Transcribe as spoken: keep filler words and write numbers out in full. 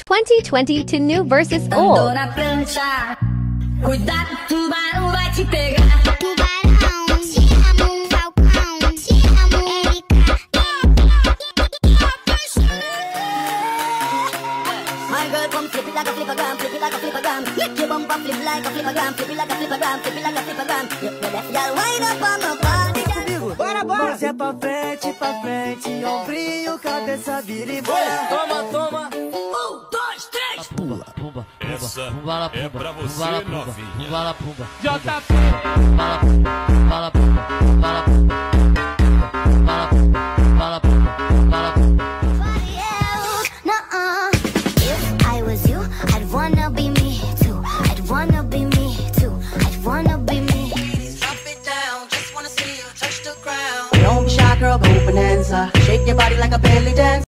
twenty twenty-two New versus Andou Old. na prancha, cuidado, tubarão vai te pegar. Tubarão, te amo, falcão, te amo, Erika. My girl come flip it like a flippergram, flip it like a flippergram. Make your bumper flip like a flippergram, flip it like a flippergram, flip it like a flippergram. You you left girl wind up on my body. Bora, bora! Mas é pra frente, pra frente, ombrinho, cabeça, vira e bora. Toma, toma! Um, dois, três. Pumba, pumba, Essa pumba, la é pumba, pra você, pumba, la pumba, novinha. pumba, la pumba, J P. pumba, la pumba, pumba, la pumba, pumba, la pumba, pumba, la pumba, pumba, la pumba, pumba, la pumba. Nuh-uh. If I was you, I'd wanna be me too. I'd wanna be me too. I'd wanna be me. Drop it down, just wanna see you touch the ground. Don't be shy, girl, go bonanza. Shake your body like a belly dance.